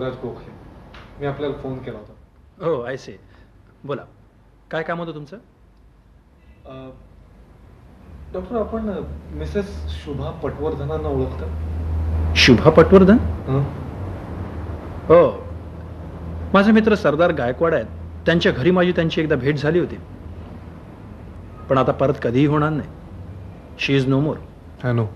योगराज गोखले. मी आपल्याला फोन केला होता. हो, आय सी. बोला, काय काम होतं तुमचं? डॉक्टर, आपण मिसेस शुभा पटवर्धनांना ओळखता? शुभा पटवर्धन? हो, माझे मित्र सरदार गायकवाड आहेत. त्यांच्या घरी माझी त्यांची एकदा भेट झाली होती, पण आता परत कधीही होणार नाही. She is no more. I know.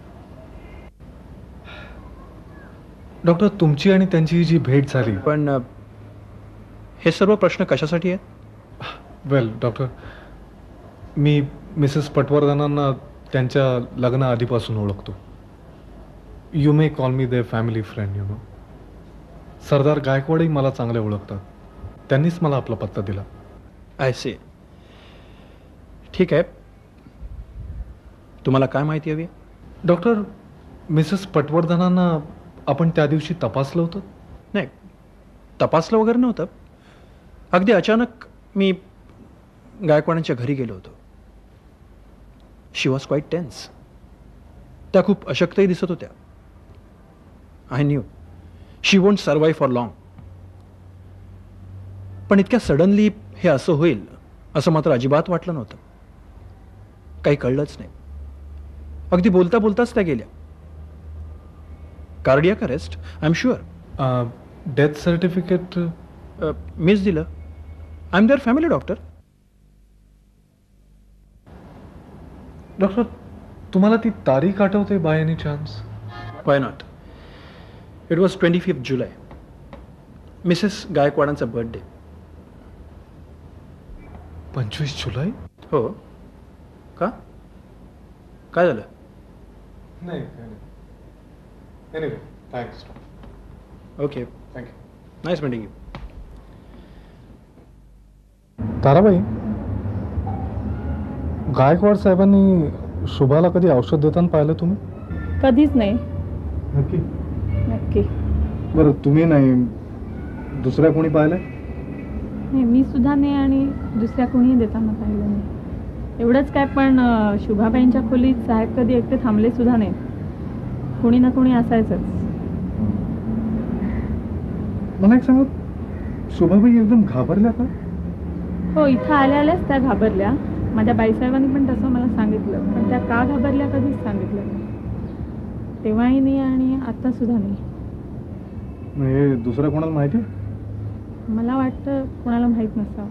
Doctor, तुमची आणि त्यांची जी भेट झाली, पण हे सर्व प्रश्न कशासाठी आहेत? वेल डॉक्टर, मी मिसेस पटवर्धनांना त्यांच्या लग्नाआधीपासून ओळखतो. You may call me their family friend. You know, Sardar गायकवाडही मला चांगले ओळखतात. त्यांनीच मला आपला पत्ता दिला. I see. ठीक आहे, तुम्हाला काय माहिती हवी? डॉक्टर, मिसेस पटवर्धनांना आपण त्या दिवशी तपासलं होतं? नाही, तपासलं वगैरे नव्हतं. अगदी अचानक मी गायकवाडांच्या घरी गेलो होतो. She was quite tense. त्या खूप अशक्तही दिसत होत्या. I knew she won't survive for long. पण इतक्या सडनली हे असं होईल असं मात्र अजिबात वाटलं नव्हतं. काही कळलंच नाही. अगदी बोलता बोलताच त्या गेल्या. Cardiac arrest, I am sure. Death certificate मीच दिलं. I am their family doctor. Doctor, तुम्हाला ती तारीख आठवते by any chance? Why not. It was 25 जुलै, मिसेस गायकवाडांचा बर्थडे. 25 जुलै? हो. का, काय झालं? नाही. Anyway, thanks. Okay, thank you. Nice meeting you. Tarabai, Gaikwad साहेबांनी शुभाला कधी औषध देताना पाहिलं तुम्ही? कधीच नाही. नक्की? नक्की बरं, तुम्ही नाही, दुसऱ्या कोणी पाहिलं? नाही, मी सुद्धा नाही आणि दुसऱ्या कोणीही देताना पाहिलं नाही. एवढंच काय, पण शुभाबाईंच्या खोलीत साहेब कधी एकटे थांबले सुद्धा नाही. कोणी ना कोणी असायचंच. मला एक सांगा, शुभाबाई एकदम घाबरल्या का? हो, इथं आल्या आल्याच त्या घाबरल्या. माझ्या बाईसाहेबांनी पण तसं मला सांगितलं, पण त्या का घाबरल्या कधीच सांगितलं नाही. तेव्हाही नाही आणि आता सुद्धा नाही. हे दुसऱ्या कोणाला माहिती? मला वाटतं कोणाला माहीत नसावं.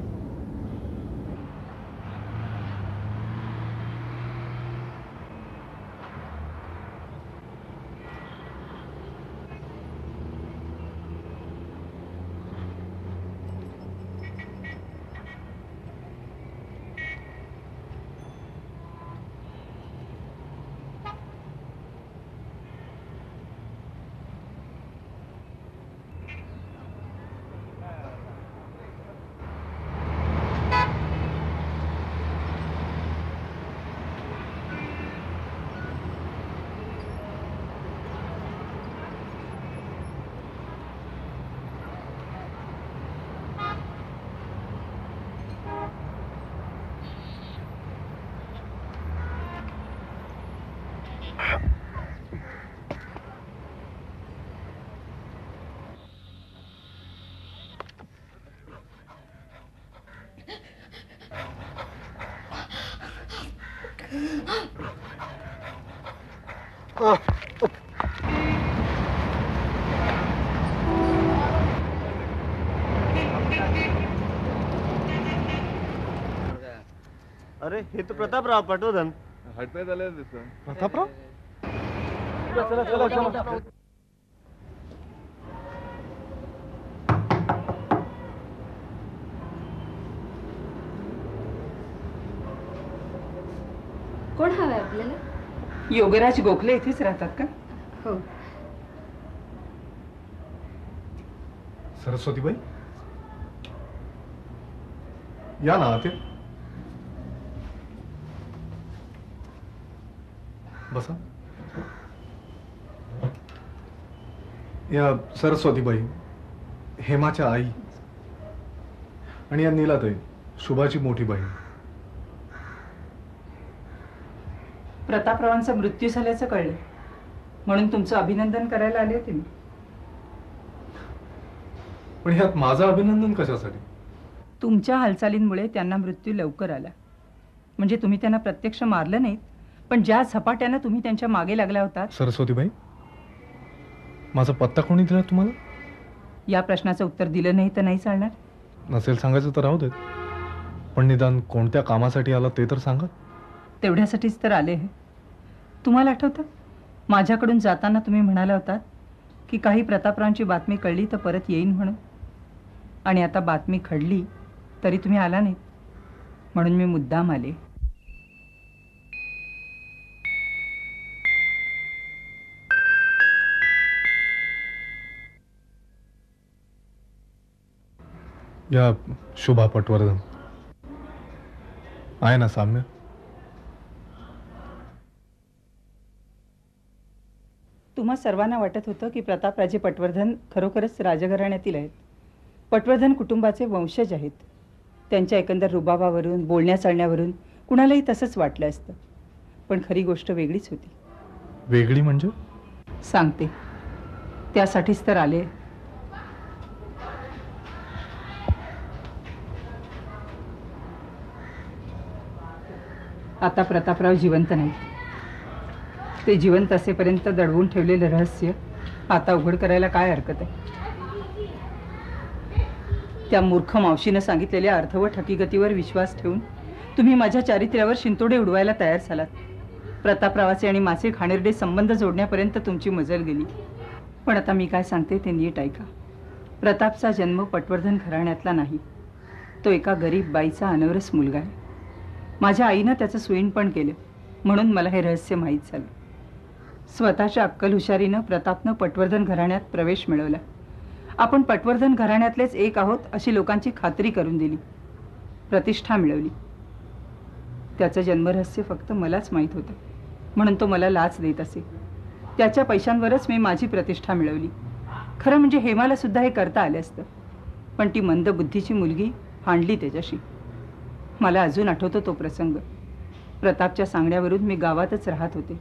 अरे, हे तर प्रतापराव पटवर्धन. हटण्यात आले दिसतं. प्रतापराव? कोण हवंय आपल्याला? योगराज गोखले इथेच राहतात का? हो. सरस्वतीबाई, या ना आते. बसा. या सरस्वतीबाई, हेमाच्या आई, आणि या नीलाताई, शुभाची मोठी बहीण. प्रतापरावांचा मृत्यू झाल्याचं कळलं, म्हणून तुमचं अभिनंदन करायला आले होते मी. पण ह्यात माझं अभिनंदन कशासाठी? तुमच्या हालचालींमुळे त्यांना मृत्यू लवकर आला. म्हणजे तुम्ही त्यांना प्रत्यक्ष मारलं नाहीत, पण ज्या झपाट्यानं तुम्ही त्यांच्या मागे लागला होतात. सरस्वतीबाई, माझा पत्ता कोणी दिला तुम्हाला? या प्रश्नाचं उत्तर दिलं नाही तर नाही चालणार. नसेल सांगायचं तर राहू देत, पण निदान कोणत्या कामासाठी आला ते तर सांगा. तेवढ्यासाठीच तर आले. तुम्हाला आठवतं, माझ्याकडून जाताना तुम्ही म्हणाला होतात की काही प्रतापरावांची बातमी कळली तर परत येईन म्हणून. आणि आता बातमी घडली तरी तुम्ही आला नाहीत, म्हणून मी मुद्दाम आले. या शुभा पटवर्धन आहे ना साम्य? तुम्हा सर्वांना वाटत होतं की प्रतापराजे पटवर्धन खरोखरच राजघराण्यातील आहेत, पटवर्धन कुटुंबाचे वंशज आहेत. त्यांच्या एकंदर रुबाबावरून, बोलण्या चालण्यावरून कुणालाही तसंच वाटलं असतं. पण खरी गोष्ट वेगळीच होती. वेगळी म्हणजे? सांगते, त्यासाठीच तर आले. आता प्रतापराव जिवंत नाही. ते जिवंत असेपर्यंत दडवून ठेवलेलं रहस्य आता उघड करायला काय हरकत आहे? त्या मूर्ख मावशीनं सांगितलेल्या अर्थवट हकीकतीवर विश्वास ठेवून तुम्ही माझ्या चारित्र्यावर शिंतोडे उडवायला तयार झालात. प्रतापरावाचे आणि माझे घाणेरडे संबंध जोडण्यापर्यंत तुमची मजल गेली. पण आता मी काय सांगते ते नीट ऐका. प्रतापचा जन्म पटवर्धन घराण्यातला नाही. तो एका गरीब बाईचा अनवरस मुलगा आहे. माझ्या आईनं त्याचं सुईणपण केलं, म्हणून मला हे रहस्य माहीत झालं. स्वतःच्या अक्कल हुशारीनं प्रतापनं पटवर्धन घराण्यात प्रवेश मिळवला. आपण पटवर्धन घराण्यातलेच एक आहोत अशी लोकांची खात्री करून दिली. प्रतिष्ठा मिळवली. त्याचं जन्मरहस्य फक्त मलाच माहीत होतं, म्हणून तो मला लाच देत असे. त्याच्या पैशांवरच मी माझी प्रतिष्ठा मिळवली. खरं म्हणजे हेमाला सुद्धा हे करता आलं असतं, पण ती मंद बुद्धीची मुलगी भांडली त्याच्याशी. मला अजून आठवतो तो प्रसंग. प्रतापच्या सांगण्यावरून मी गावातच राहत होते.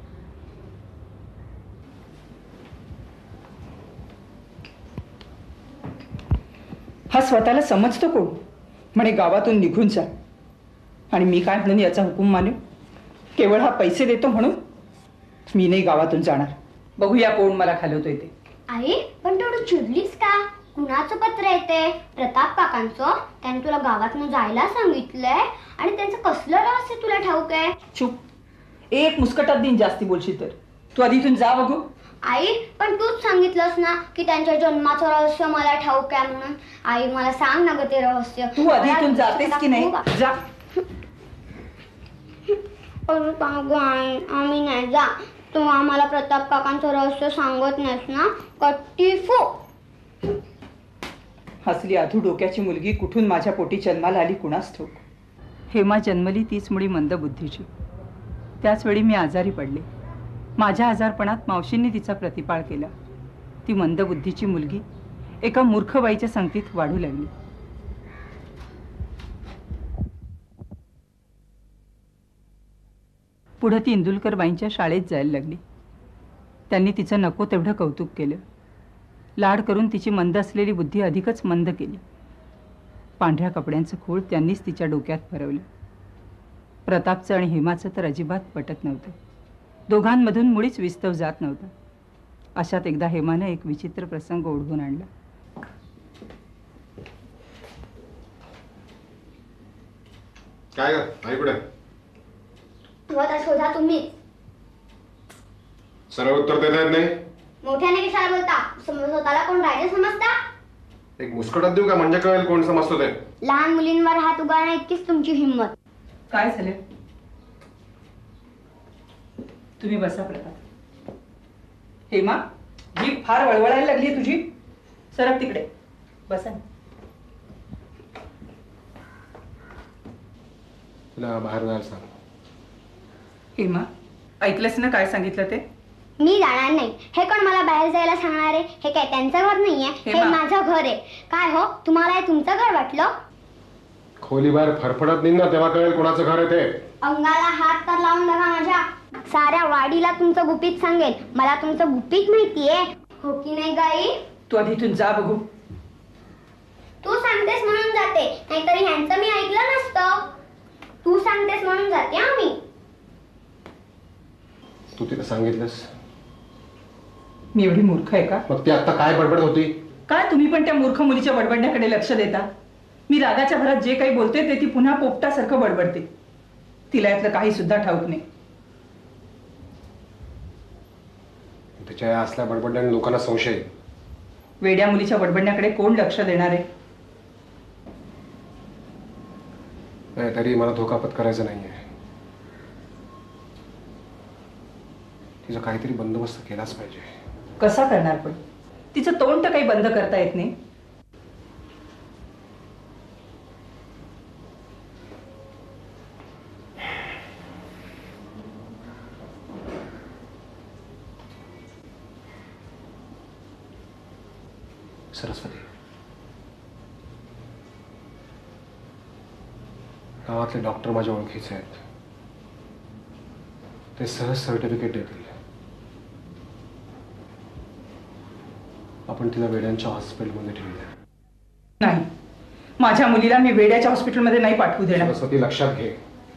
हा स्वतःला समजतो कोण? म्हणे गावातून निघून जा. आणि मी काय म्हणून याचा हुकूम मानू? केवळ हा पैसे देतो म्हणून? मी नाही गावातून जाणार. बघूया कोण मला घालवतोय ते. आई, पण तेवढं चिडलीस का? कुणाचं पत्र येते? प्रताप काकांचं. त्यांनी तुला गावातून जायला सांगितलंय आणि त्यांचं कसलं रहस्य तुला ठाऊक आहे? चुप. एक मुस्कटात दिन जास्ती बोलशील तर. तू आधी इथून जा बघू. आई, पण तूच सांगितलंस ना की त्यांच्या जन्माचं रहस्य मला ठाऊक आहे म्हणून. आई, मला सांग ना ग ते रहस्य. तू आधी इथून जातेस की नाही? जा. आम्ही नाही जा. तू आम्हाला प्रताप काकांचं रहस्य सांगत नाहीस ना? कट्टीफू. हसली अधू डोक्याची मुलगी कुठून माझ्या पोटी जन्माला आली कुणास ठाऊक. हेमा जन्मली तीच मुळी मंद बुद्धीची. त्याच वेळी मी आजारी पडले. माझ्या आजारपणात मावशींनी तिचा प्रतिपाळ केला. ती मंद बुद्धीची मुलगी एका मूर्ख बाईच्या संगतीत वाढू लागली. पुढे ती इंदुलकर बाईंच्या शाळेत जायला लागली. त्यांनी तिचं नको तेवढं कौतुक केलं. लाड करून तिची मंद असलेली बुद्धी अधिकच मंद केली. पांढऱ्या कपड्यांचं खूळ त्यांनीच तिच्या डोक्यात भरवलं. प्रतापचं आणि हेमाचं तर अजिबात पटत नव्हतं. दोघांमधून मुळीच विस्तव जात नव्हता. अशात एकदा हेमानं एक विचित्र प्रसंग ओढवून आणला. काय ग आई कुठे? स्वतः शोधा तुम्ही. सरळ उत्तर देता येत नाही. मोठ्याने कशाला बोलता? स्वतःला कोण राजा समजता? एक मुस्कटात देऊ का म्हणजे कळेल कोण समजतो ते. लहान मुलींवर हात उगारण्या इतकीच तुमची हिंमत. काय झालं? तुम्ही बसा प्रताप. हेमा, जीभ फार वळवळायला लागली तुझी. सरक तिकडे बसा. तुला बाहेर जायला सांग. हेमा, ऐकलंस ना काय सांगितलं ते? मी जाणार नाही. हे कोण मला बाहेर जायला सांगणार आहे? हे काय त्यांचं घर नाहीये, हे माझं घर आहे. काय हो, तुम्हाला हे तुमचं घर वाटलं? खोली बाहेर फरफडत नाही ना, तेव्हा कळेल कोणाचं घर आहे ते. अंगाला हात तर लावून बघा माझ्या. साऱ्या वाडीला तुमचं गुपित सांगेल. मला तुमचं गुपित माहितीये, हो की नाही गाई? तू आधी इथून जा बघू. जाते, नाहीतरी ह्यांचं मी ऐकलं नसतं. तू सांगतेस म्हणून जाते आम्ही. तू तिला सांगितलंस? मी एवढी मूर्ख आहे का? मग ती आता काय बडबड होती? काय तुम्ही पण त्या मूर्ख मुलीच्या बडबडण्याकडे लक्ष देता? मी रागाच्या भरात जे काही बोलते ते ती पुन्हा पोपटासारखं बडबडते. तिला यातलं काही सुद्धा ठाऊक नाही. तिच्या या असल्या बडबडल्याने लोकांना संशय. वेड्या मुलीच्या बडबडण्याकडे कोण लक्ष देणार आहे? नाही, तरी मला धोकापत करायचं नाहीये. तिचा काहीतरी बंदोबस्त केलाच पाहिजे. कसा करणार पण? तिचं तोंड तर काही बंद करता येत नाही. सरस्वती, गावातले डॉक्टर माझ्या ओळखीचे आहेत. ते सहज सर्टिफिकेट देतील. आपण तिला वेड्यांच्या हॉस्पिटलमध्ये ठेवूया. नाही, माझ्या मुलीला मी वेड्याच्या हॉस्पिटलमध्ये नाही पाठवू देणार. सरस्वती, लक्षात घे,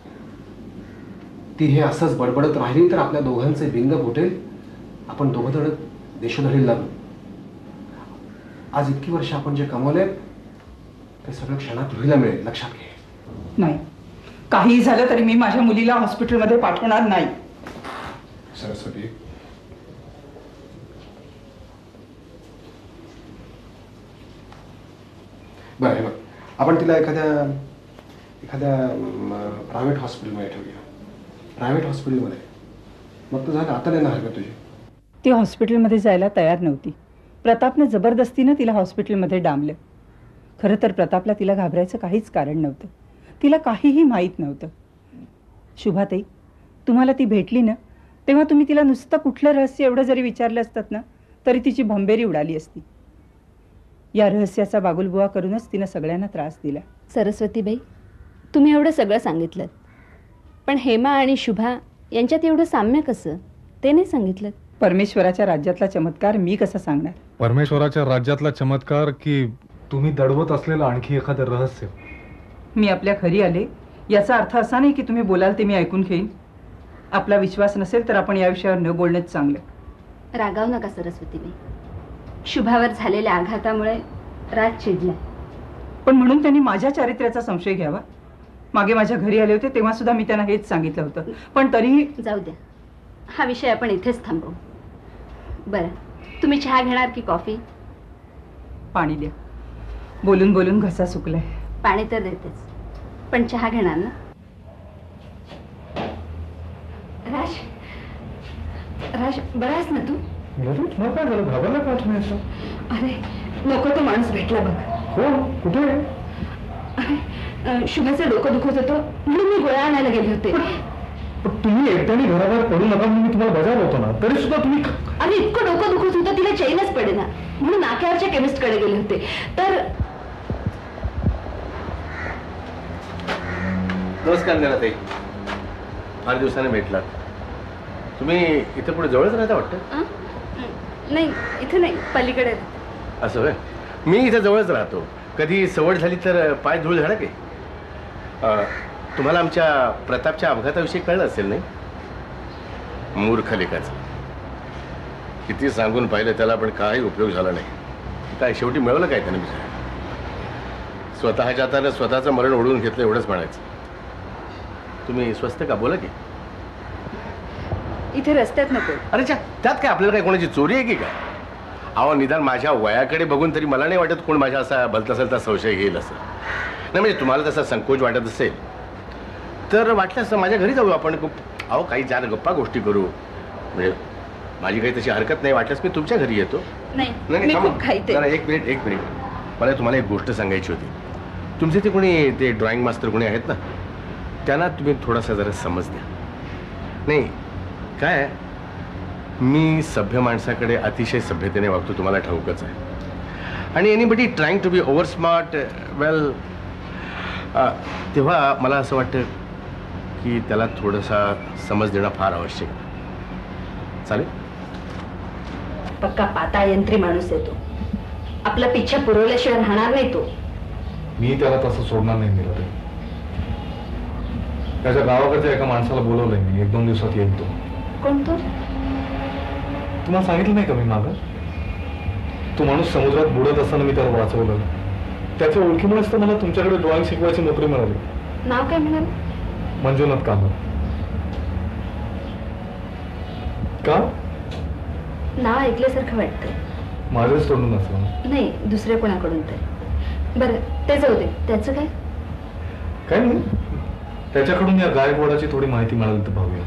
ती हे असंच बडबडत राहिली तर आपल्या दोघांचे बिंग फुटेल. आपण दोघं जण देशोधडी लागू. आज इतकी वर्ष आपण जे कमवले ते सगळं क्षणात धुळीला मिळेल. लक्षात घे. नाही, काही झालं तरी मी माझ्या मुलीला हॉस्पिटलमध्ये पाठवणार नाही. सरस्वती, बरं हे बघ, आपण तिला एखाद्या प्रायव्हेट हॉस्पिटलमध्ये ठेवूया. प्रायव्हेट हॉस्पिटलमध्ये मग तर झालं. आता नाही ना हरकत तुझी? ती हॉस्पिटलमध्ये जायला तयार नव्हती. प्रतापने जबरदस्तीनं तिला हॉस्पिटलमध्ये डांबलं. खरं तर प्रतापला तिला घाबरायचं काहीच कारण नव्हतं. तिला काहीही माहीत नव्हतं. शुभाताई, तुम्हाला ती भेटली ना तेव्हा तुम्ही तिला नुसतं कुठलं रहस्य एवढं जरी विचारलं असतात ना तरी तिची भंबेरी उडाली असती. या रहस्याचा बागुलबुवा करूनच तिनं सगळ्यांना त्रास दिला. सरस्वतीबाई, तुम्ही एवढं सगळं सांगितलं, पण हेमा आणि शुभा यांच्यात एवढं साम्य कसं ते नाही सांगितलं. परमेश्वराच्या राज्यातला चमत्कार मी कसा सांगणार? परमेश्वराच्या राज्यातला चमत्कार की तुम्ही दडवत असलेलं आणखी एखादं रहस्य? मी आपल्या घरी आले याचा अर्थ असा नाही की तुम्ही बोलाल ते मी ऐकून घेईन. आपला विश्वास नसेल तर आपण या विषयावर न बोलणंच चांगलं. रागावू नका सरस्वतीबाई. शुभावर झालेल्या आघातामुळे राज चिडला. पण म्हणून त्यांनी माझ्या चारित्र्याचा संशय घ्यावा? मागे माझ्या घरी आले होते तेव्हा सुद्धा मी त्यांना हेच सांगितलं होतं. पण तरीही जाऊ द्या, हा विषय आपण इथेच थांबवू. बरं, तुम्ही चहा घेणार की कॉफी? पाणी द्या. बोलून बोलून घसा सुकलाय. पाणी तर देतेच, पण चहा घेणार ना? राज, राज बरा आहेस ना तू? अरे नको, तो माणूस भेटला बघ. हो, कुठे? अरे शुभाचं डोकं दुखत होतं म्हणून मी गोळ्या आणायला गेले होते. तुम्ही एकट्याने घराबाहेर पडू नका म्हणून मी तुम्हाला बजावलं होतो ना, तरी सुद्धा तुम्ही. अरे इतकं डोकं दुखत होतं तिला चैनच पडेना म्हणून नाक्यावरच्या केमिस्ट कडे गेले होते. तर नमस्कार निराताई, फार दिवसाने भेटलात. तुम्ही इथे पुढे जवळच राहता वाटतं? नाही, इथं नाही, पलीकडे. असं होय. मी इथे जवळच राहतो. कधी सवड झाली तर पाय धूळ झाला की. तुम्हाला आमच्या प्रतापच्या अपघाताविषयी कळलं असेल नाही? मूर्ख लेखाचं. किती सांगून पाहिलं त्याला, पण काही उपयोग झाला नाही. काय शेवटी मिळवलं काय त्याने? बिचारा स्वतःच्या हाताने स्वतःचं मरण ओढवून घेतलं एवढंच म्हणायचं. तुम्ही स्वस्त का? बोला की. इथे रस्त्यात नको. अरे त्यात काय आपल्याला काय कोणाची चोरी आहे की काय? अहो, निदान माझ्या वयाकडे बघून तरी मला नाही वाटत कोण माझ्या असा भलता सलता संशय घेईल असं. नाही म्हणजे तुम्हाला तसा संकोच वाटत असेल तर वाटलं असं माझ्या घरी जाऊ आपण. अहो, काही 4 गप्पा गोष्टी करू. म्हणजे माझी काही तशी हरकत नाही. वाटल्यास मी तुमच्या घरी येतो. नाही, मी खूप खायते. एक मिनिट मला तुम्हाला एक गोष्ट सांगायची होती. तुमचे ते कोणी ते ड्रॉइंग मास्टर कोणी आहेत ना, त्यांना तुम्ही थोडासा जरा समज द्या. नाही काय, मी सभ्य माणसाकडे अतिशय सभ्यतेने वागतो, तुम्हाला ठाऊकच आहे. आणि anybody trying to be over smart, well, तेव्हा मला असं वाटतं की त्याला थोडासा समज देणं फार आवश्यक. चालेल? पक्का पाताळ यंत्री माणूस आहे तो. आपला पिच्छा पुरवल्याशिवाय राहणार नाही तो. मी त्याला तसं सोडणार नाही मिळत. त्याच्या गावाकडच्या एका माणसाला बोलवलंय मी, 1-2 दिवसात येईल तो. कोण तो? तुम्हाला सांगितलं नाही का मी मागं? तो माणूस समुद्रात बुडत असताना मी त्याला वाचवलं. त्याच्या ओळखीमुळेच तर मला तुमच्याकडे ड्रॉइंग शिकवायची नोकरी मिळाली. नाव काय म्हणाल? मंजुनाथ कामत. का? नाव ऐकल्यासारखं वाटतंय. माझ्याच तोंडून असलं ना? नाही, दुसऱ्या कोणाकडून तरी. बरं ते जाऊ दे, त्याचं काय? काय नाही, त्याच्याकडून या गायकवाडाची थोडी माहिती मिळाली तर पाहूया.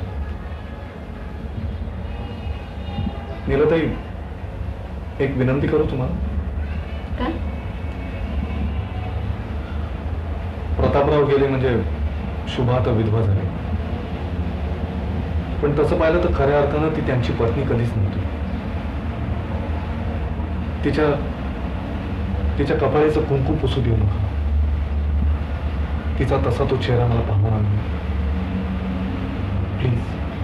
नीलताई, एक विनंती करू तुम्हाला? काय? प्रतापराव गेले म्हणजे शुभा आता विधवा झाली. पण तसं पाहिलं तर खऱ्या अर्थानं ती त्यांची पत्नी कधीच नव्हती. तिच्या कपाळीचं कुंकू पुसू देऊ नका. तिचा तसा तो चेहरा मला पाहणार नाही, प्लीज.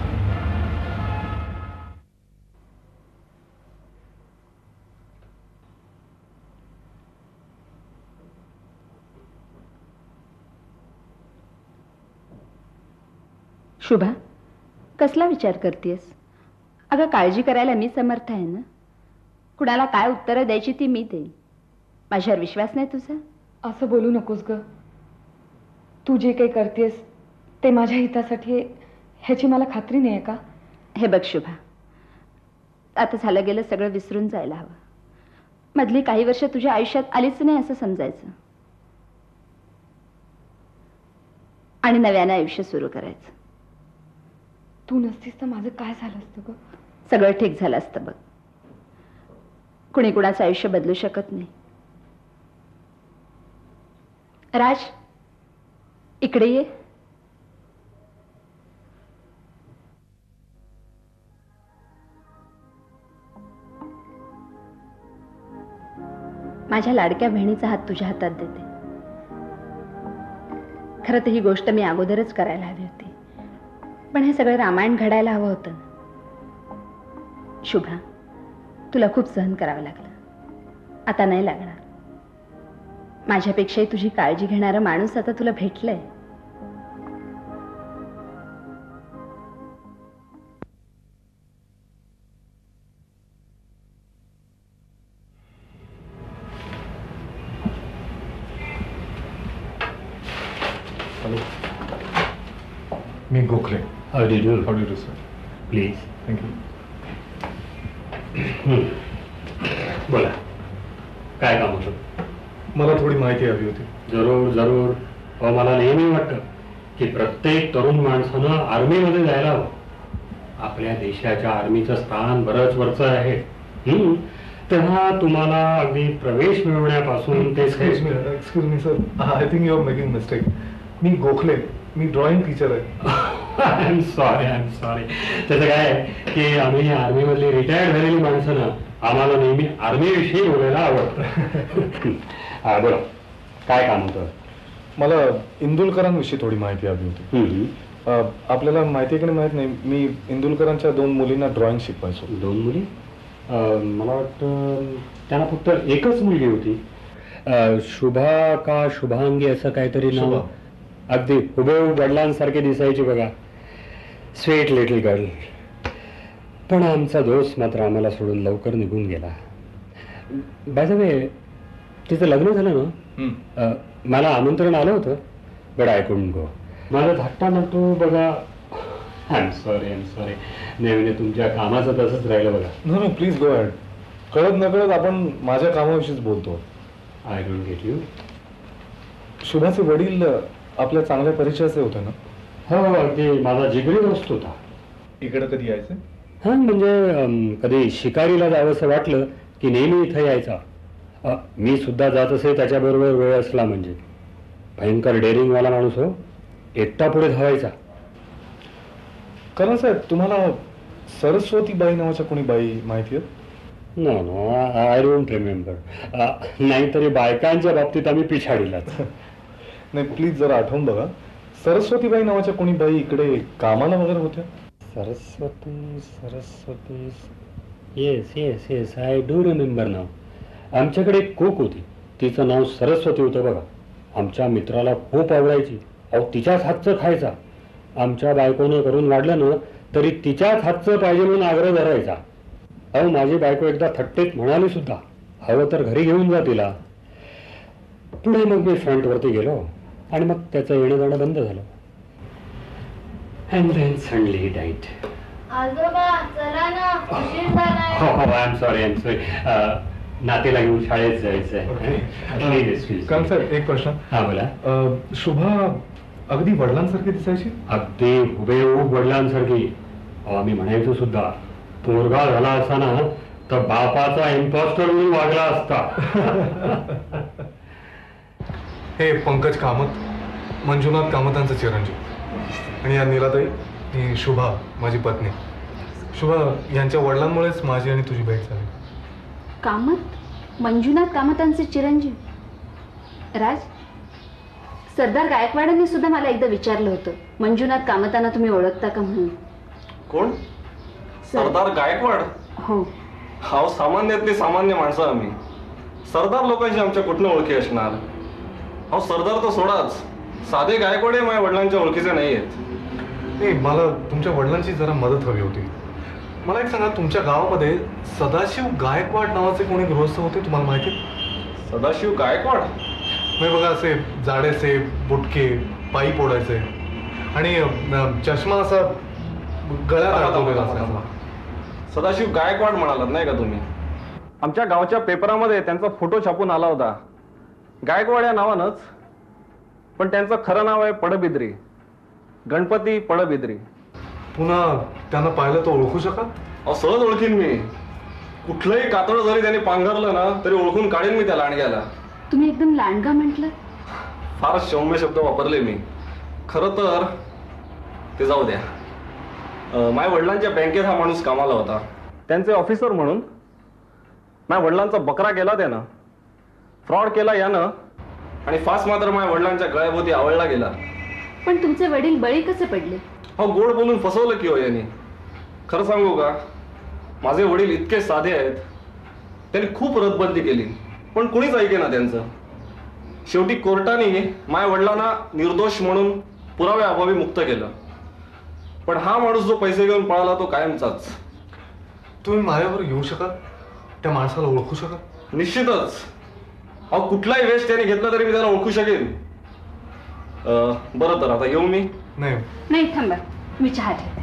शुभा, कसला विचार करतेस? अगं काळजी करायला मी समर्थ आहे ना. कुणाला काय उत्तरं द्यायची ती मी देईन. माझ्यावर विश्वास नाही तुझा? असं बोलू नकोस ग. तू जे काही करतेस ते माझ्या हितासाठी आहे ह्याची मला खात्री नाही आहे का? हे बघ शुभा, आता झालं गेलं सगळं विसरून जायला हवं. मधली काही वर्ष तुझ्या आयुष्यात आलीच नाही असं समजायचं आणि नव्यानं आयुष्य सुरू करायचं. तू नसतीस तर माझं काय झालं असतं ग? सगळं ठीक झालं असतं बघ. कुणी कुणाचं आयुष्य बदलू शकत नाही. राज, इकडे ये. माझ्या लाडक्या बहिणीचा हात तुझ्या हातात देते. खरं तर ही गोष्ट मी अगोदरच करायला हवी होती, पण हे सगळं रामायण घडायला हवं होतं. शुभा, तुला खूप सहन करावं लागलं. आता नाही लागणार. माझ्यापेक्षाही तुझी काळजी घेणारा माणूस आता तुला भेटलंय. मी Gokhale. How do you do? How do you do, sir? Please. Thank you. बोला, काय काम होतं? मला थोडी माहिती हवी होती. जरूर जरूर. अहो, मला नेहमी वाटतं की प्रत्येक तरुण माणसानं आर्मीमध्ये जायला हवं. आपल्या देशाच्या आर्मीचं स्थान बरंच वरचं आहे. तेव्हा तुम्हाला अगदी प्रवेश मिळवण्यापासून ते excuse me sir, I think you are making mistake. मी गोखले, मी ड्रॉइंग टीचर आहे. I am sorry. त्याचं काय आहे की आम्ही आर्मीमधली रिटायर्ड झालेली माणसं ना, आम्हाला नेहमी आर्मीविषयी बोलायला आवडतं. बोला, काय काम होतं? मला इंदुलकरांविषयी थोडी माहिती हवी होती. आपल्याला माहिती आहे की नाही माहित नाही, मी इंदुलकरांच्या 2 मुलींना ड्रॉइंग शिकवायचो. 2 मुली? मला वाटतं त्यांना फक्त एकच मुलगी होती. शुभा का शुभांगी असं काहीतरी नाव. अगदी हुबेहूब वडिलांसारखे दिसायची बघा. Sweet little girl. पण आमचा दोस्त मात्र आम्हाला सोडून लवकर निघून गेला. बाय द वे, तिचं लग्न झालं ना? मला आमंत्रण आलं होतं, बट आय कुडंट गो. माझा धाकटा नटू बघा. I am sorry. नेहमी तुमच्या कामाचं तसंच राहिलं बघा. No please go ahead. कळत नकळत आपण माझ्या कामाविषयीच बोलतो. I don't get you. शुभाचे वडील आपल्या चांगल्या परिचयाचे होते ना? हो, अगदी माझा जिगरी दोस्त होता. इकडे कधी यायचे? हां, म्हणजे कधी शिकारीला जावंसं वाटलं की नेहमी इथं यायचा. मी सुद्धा जात असे त्याच्याबरोबर वेळ असला म्हणजे. भयंकर डेअरिंगवाला माणूस हो. एकटा पुढे धावायचा. करण साहेब, तुम्हाला सरस्वतीबाई नावाच्या कोणी बाई माहिती आहेत? No, I don't remember. नाहीतरी बायकांच्या बाबतीत आम्ही पिछाडीलाच. नाही, प्लीज जरा आठवून बघा. सरस्वतीबाई नावाच्या कोणी बाई इकडे कामाला वगैरे होत्या? Saraswati. Yes, I do remember नाव. आमच्याकडे एक कूक होती, तिचं नाव सरस्वती होतं बघा. आमच्या मित्राला खूप आवडायची. अहो तिच्याच हातचं खायचा. आमच्या बायकोनं करून वाढलं ना तरी तिच्याच हातचं पाहिजे म्हणून आग्रह धरायचा. अहो माझी बायको एकदा थट्टेत म्हणाली सुद्धा, हवं तर घरी घेऊन जा तिला. पुढे मग मी फ्रंटवरती गेलो आणि मग त्याचं येणं जाणं बंद झालं. And then suddenly he died. आजोबा चला ना, उशीर झालाय. हो आय एम सॉरी. नातेला घेऊन शाळेत जायचंय. काम सर, एक प्रश्न. हा बोला. शुभा अगदी वडिलांसारखी दिसायची. अगदी हुबेहूब वडिलांसारखी. आम्ही म्हणायचो सुद्धा, पोरगा झाला असताना तर बापाचा इम्पॉस्टर म्हणून वागला असता. हे पंकज कामत, मंजुनाथ कामतांचा चिरंजीव. आणि या नीलाताई, ही शुभा माझी पत्नी. शुभा, यांच्या वडिलांमुळेच माझी आणि तुझी भेट झाली. कामत? मंजुनाथ कामतांचे चिरंजीव? राज, सरदार गायकवाडांनी सुद्धा मला एकदा विचारलं होतं, मंजुनाथ कामतांना तुम्ही ओळखता का म्हणून. कोण? सरदार गायकवाड? हो. हा सामान्यातली सामान्य माणसं आम्ही. सरदार लोकांची आमच्या कुठनं ओळखी असणार? अहो सरदार तर सोडाच, साधे गायकवाडे माझ्या वडिलांच्या ओळखीचे नाही आहेत. नाही, मला तुमच्या वडिलांची जरा मदत हवी होती. मला एक सांगा, तुमच्या गावामध्ये सदाशिव गायकवाड नावाचे कोणी गृहस्थ होते, तुम्हाला माहिती? सदाशिव गायकवाड? मी बघा, असे जाडेसे, बुटके, पायी पोडायचे आणि चष्मा असा गळ्यात अडकवलेला असायचा. सदाशिव गायकवाड म्हणालात नाही का तुम्ही? आमच्या गावच्या पेपरामध्ये त्यांचा फोटो छापून आला होता, गायकवाड या नावानंच. पण त्यांचं खरं नाव आहे पडबिद्री, गणपती पडबिद्री. पुन्हा त्यांना पाहिलं तर ओळखू शकाल? अहो सहज ओळखीन मी. कुठलंही कातळ जरी त्यांनी पांघरलं ना तरी ओळखून काढेन मी त्या लांडग्याला. तुम्ही एकदम लांडगा म्हटलं. फार सौम्य शब्द वापरले मी. खरं तर ते जाऊ द्या. माझ्या वडिलांच्या बँकेत हा माणूस कामाला होता, त्यांचे ऑफिसर म्हणून. माझ्या वडिलांचा बकरा केला त्यानं, फ्रॉड केला यानं, आणि फास मात्र माझ्या वडिलांच्या गळ्याभोवती आवळला गेला. पण तुमचे वडील बळी कसे पडले? हो, गोड बोलून फसवलं की हो यांनी. खरं सांगू का, माझे वडील इतके साधे आहेत. त्यांनी खूप रद्दबंदी केली पण कुणीच ऐकेना त्यांचं. शेवटी कोर्टाने माझ्या वडिलांना निर्दोष म्हणून पुराव्याअभावी मुक्त केलं. पण हा माणूस जो पैसे घेऊन पळाला तो कायमचाच. तुम्ही माझ्यावर येऊ शकाल? त्या माणसाला ओळखू शकाल? निश्चितच. अहो कुठलाही वेश त्याने घेतला तरी मी त्याला ओळखू शकेन. बरं तर आता येऊ मी? नाही थांबा, मी चहा ठेवते.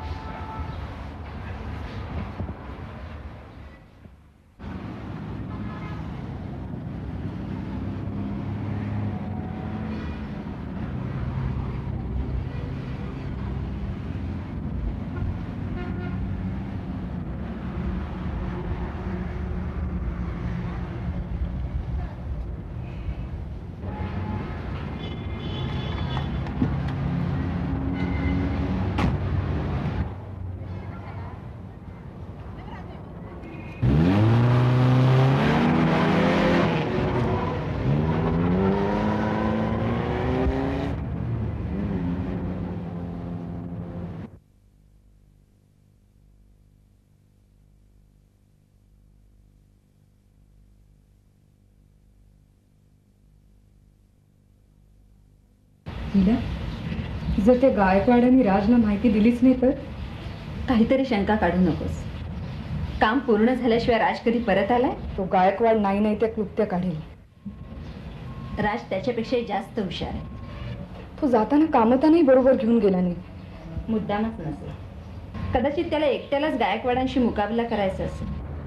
जर त्या गायकवाडांनी राजला माहिती दिलीच नाही तर? काहीतरी शंका काढू नकोस. काम पूर्ण झाल्याशिवाय राज कधी परत आलाय? तो गायकवाड नाही त्या क्लुप्त्या काढेल. राज त्याच्यापेक्षा जास्त हुशार आहे. तो जाताना कामतानाही बरोबर घेऊन गेला नाही. मुद्दामच नसेल, कदाचित त्याला एकट्यालाच गायकवाडांशी मुकाबला करायचा असेल.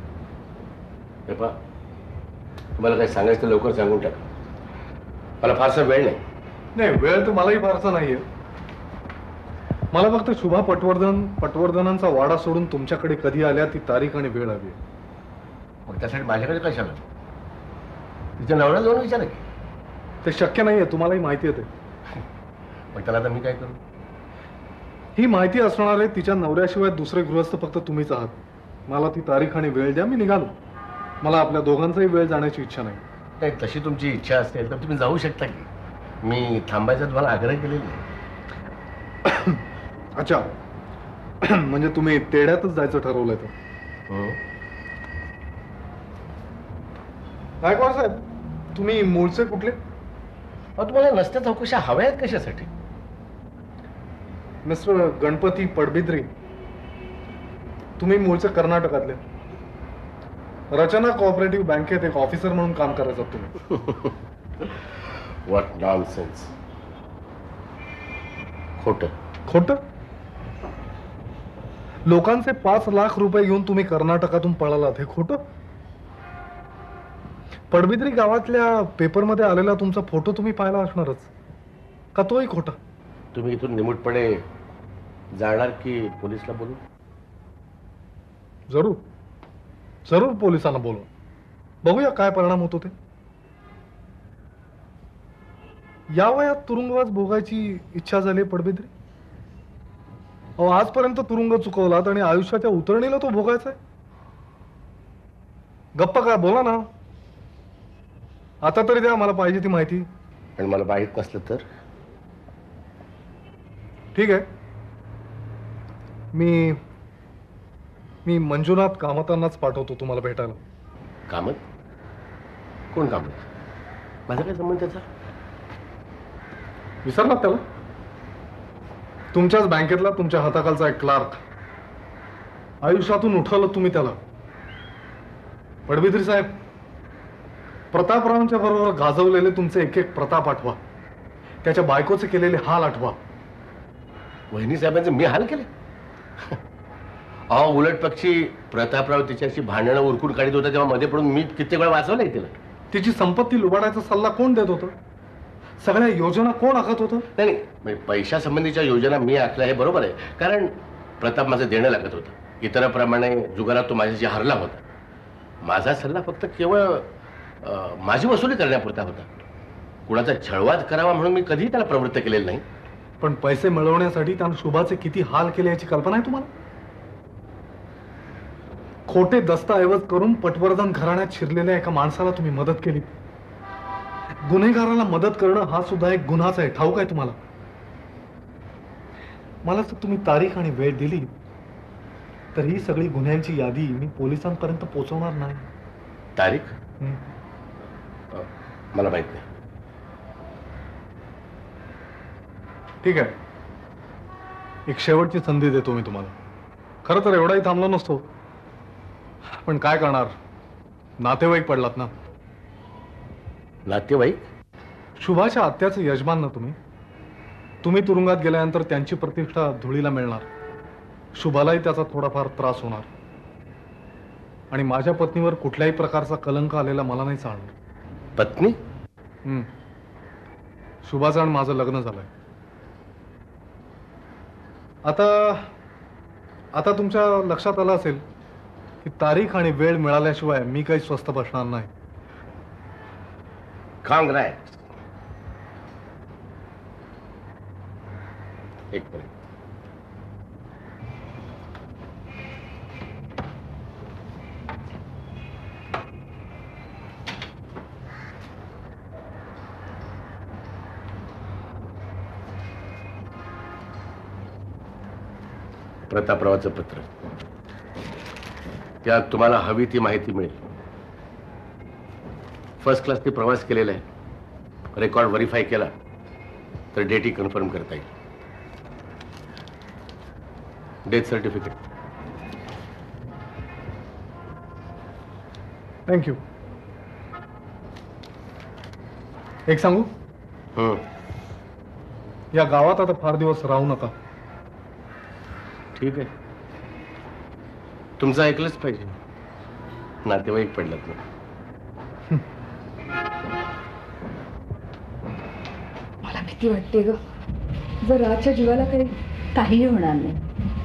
तुम्हाला काय सांगायचं तर लवकर सांगून टाक. मला फारसा वेळ नाही. नाही, वेळ तर मलाही फारसा नाहीये. मला फक्त शुभा पटवर्धनांचा वाडा सोडून तुमच्याकडे कधी आल्या ती तारीख आणि वेळ हवी. मग त्यासाठी माझ्याकडे कशाला? तिच्या नवऱ्याला जाऊन विचारा की. ते शक्य नाहीये, तुम्हालाही माहिती आहे ते. मग त्याला आता मी काय करू? ही माहिती असणारे तिच्या नवऱ्याशिवाय दुसरे गृहस्थ फक्त तुम्हीच आहात. मला ती तारीख आणि वेळ द्या, मी निघालो. मला आपल्या दोघांचाही वेळ जाण्याची इच्छा नाही. नाही, तशी तुमची इच्छा असेल तर तुम्ही जाऊ शकता की. मी थांबायचा तुम्हाला आग्रह केलेला आहे. अच्छा, म्हणजे तुम्ही तेड्यातच जायचं ठरवलंय तर? गायकवाड साहेब, तुम्ही मूळचे कुठले? अहो तुम्हाला नसत्या चौकशा हव्या आहेत कशासाठी? मिस्टर गणपती पडबिद्री, तुम्ही मूळचे कर्नाटकातले. रचना कोऑपरेटिव्ह बँकेत एक ऑफिसर म्हणून काम करायचं तुम्ही. What nonsense. खोट खोट. लोकांचे 5 लाख रुपये घेऊन तुम्ही कर्नाटकातून पळालात, हे खोटं. पडबिद्री गावातल्या पेपरमध्ये आलेला तुमचा फोटो तुम्ही पाहिला असणारच, का तोही खोटा? तुम्ही इथून निमूटपणे जाणार की पोलिसला बोलू? जरूर जरूर पोलिसांना बोलवा. बघूया काय परिणाम होतो ते. या वयात तुरुंगवास भोगायची इच्छा झाली पडबिद्री? अहो आजपर्यंत तुरुंग चुकवलात आणि आयुष्याच्या उतरणीला तो भोगायचा आहे. गप्पा काय, बोला ना. आता तरी द्या मला पाहिजे ती माहिती. आणि मला माहीत नसलं तर? ठीक आहे, मी मंजुनाथ कामतांनाच पाठवतो तुम्हाला भेटायला. कामत? कोण कामत? माझा काय संबंध त्याचा? विसरलात त्याला? तुमच्याच बँकेतला तुमच्या हाताखालचा एक क्लार्क. आयुष्यातून उठवलं तुम्ही त्याला. पडबिद्री साहेब, प्रतापरावांच्या बरोबर गाजवलेले तुमचे एक एक प्रताप आठवा. त्याच्या बायकोचे केलेले हाल आठवा. वहिनी साहेबांचे मी हाल केले? अहो उलट पक्षी प्रतापराव तिच्याशी भांडणं उरकून काढत होता तेव्हा मध्ये पडून मी कित्येक वेळा वाचवलंय तिला. तिची संपत्ती लुबाडायचा सल्ला कोण देत होतं? सगळ्या योजना कोण आखत होतं? नाही म्हणजे पैशासंबंधीच्या योजना मी आखल्या हे बरोबर आहे, कारण प्रताप माझं देणं लागत होतं. इतरांप्रमाणे जुगारात तो माझ्याशी हरला होता. माझा सल्ला फक्त केवळ माझी वसुली करण्यापुरता होता. कुणाचा छळवाद करावा म्हणून मी कधीही त्याला प्रवृत्त केलेलं नाही. पण पैसे मिळवण्यासाठी त्यानं शुभाचे किती हाल केले याची कल्पना आहे तुम्हाला? खोटे दस्तऐवज करून पटवर्धन घराण्यात शिरलेल्या एका माणसाला तुम्ही मदत केली. गुन्हेगाराला मदत करणं हा सुद्धा एक गुन्हाच आहे, ठाऊक आहे तुम्हाला? मला जर तुम्ही तारीख आणि वेळ दिली तर ही सगळी गुन्ह्यांची यादी मी पोलिसांपर्यंत पोहोचवणार नाही. तारीख? मला माहित नाही. ठीक आहे, एक शेवटची संधी देतो मी तुम्हाला. खरं तर एवढाही थांबलो नसतो, पण काय करणार, नातेवाईक पडलात ना. नातेवाईक? शुभाच्या आत्याचे यजमान ना तुम्ही तुरुंगात गेल्यानंतर त्यांची प्रतिष्ठा धुळीला मिळणार. शुभालाही त्याचा थोडाफार त्रास होणार. आणि माझ्या पत्नीवर कुठल्याही प्रकारचा कलंक आलेला मला नाही चालणार. पत्नी? शुभाचं आणि माझं लग्न झालंय. आता तुमच्या लक्षात आलं असेल की तारीख आणि वेळ मिळाल्याशिवाय मी काही स्वस्थ बसणार नाही. काँग्रेस. एक मिनिट. प्रतापरावाचं पत्र. त्यात तुम्हाला हवी ती माहिती मिळेल. फर्स्ट क्लासने प्रवास केलेला आहे. रेकॉर्ड व्हेरीफाय केला तर डेटही कन्फर्म करता येईल. Death certificate. थँक्यू. एक सांगू, या गावात आता फार दिवस राहू नका. ठीक आहे, तुमचं ऐकलंच पाहिजे. नातेवाईक पडलात ना. मला भीती वाटते ग. जर राजच्या जीवाला काहीही होणार नाही.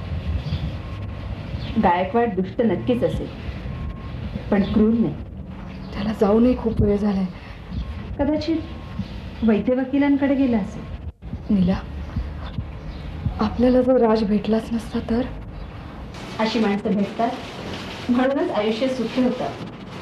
गायकवाड दुष्ट नक्कीच असेल, पण क्रूर नाही. त्याला जाऊनही खूप वेळ झालाय. कदाचित वैद्य वकिलांकडे गेला असेल. नीला, आपल्याला जर राज भेटलाच नसता तर? अशी माणसं भेटतात म्हणूनच आयुष्य सुखी होतं.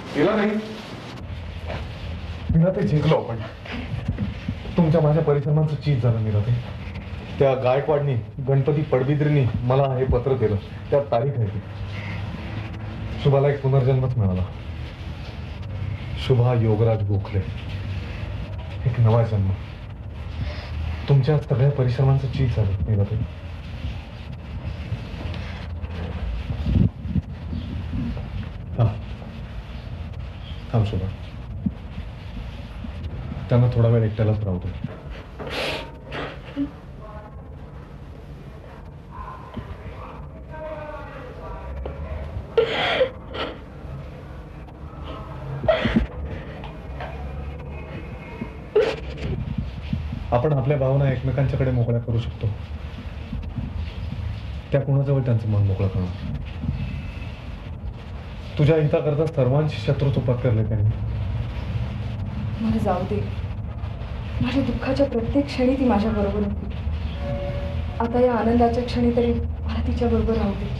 मीरा ते जिंकलो आपण. तुमच्या माझ्या परिश्रमांचं चीज झालं मीरा ते. त्या गायकवाडनी, गणपती पडबिद्रीनी मला हे पत्र दिलं. त्यात तारीख आहे ती. शुभाला एक पुनर्जन्मच मिळाला. शुभा योगराज गोखले, एक नवा जन्म. तुमच्या सगळ्या परिश्रमांचं चीज झालं मीराताई. थांब शोभा, त्यांना थोडा वेळ एकट्यालाच राहू दे. आपण आपल्या भावना एकमेकांच्याकडे मोकळ्या करू शकतो. त्या कोणाजवळ त्यांचं मन मोकळं करणार. तुझ्या हिताकरता सर्वांशी शत्रुत्व पत्करले त्यांनी. मला जाऊ दे. माझ्या दुःखाच्या प्रत्येक क्षणी ती माझ्या बरोबर होती. आता या आनंदाच्या क्षणी तरी मला तिच्या बरोबर राहू दे.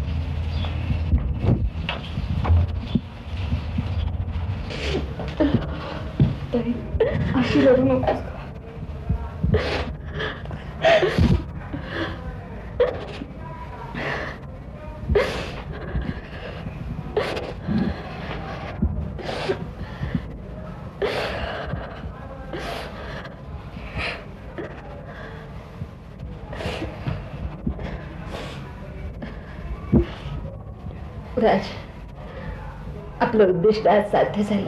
ताई, अशी रडू नकोस. राज, आपलं उद्दिष्ट आज साध्य झालंय.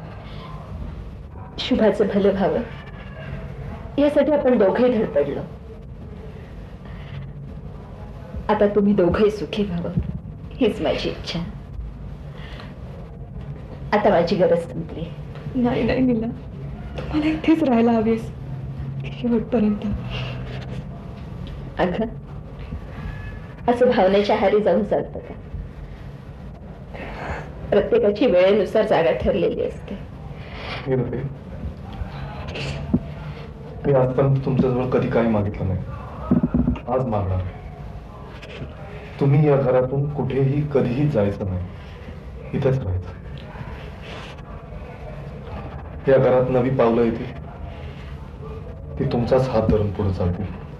शुभाचं भलं व्हावं यासाठी आपण दोघंही धडपडलो. आता तुम्ही दोघंही सुखी व्हावं हीच माझी इच्छा. आता माझी गरज संपली. नाही नाही नीला, तुम्हाला इथेच राहायला हवीस शेवटपर्यंत. अगं, असं भावनेच्या आहारी जाऊन चालतं का? प्रत्येकाची वेळेनुसार जागा ठरलेली असते. मी आजपर्यंत तुमच्याजवळ कधी काही मागितलं नाही. आज मागणार. तुम्ही या घरातून कुठेही कधीही जायचं नाही, इथंच राहायचं. या घरात नवी पावलं येतील ती तुमचाच हात धरून पुढे चालतील.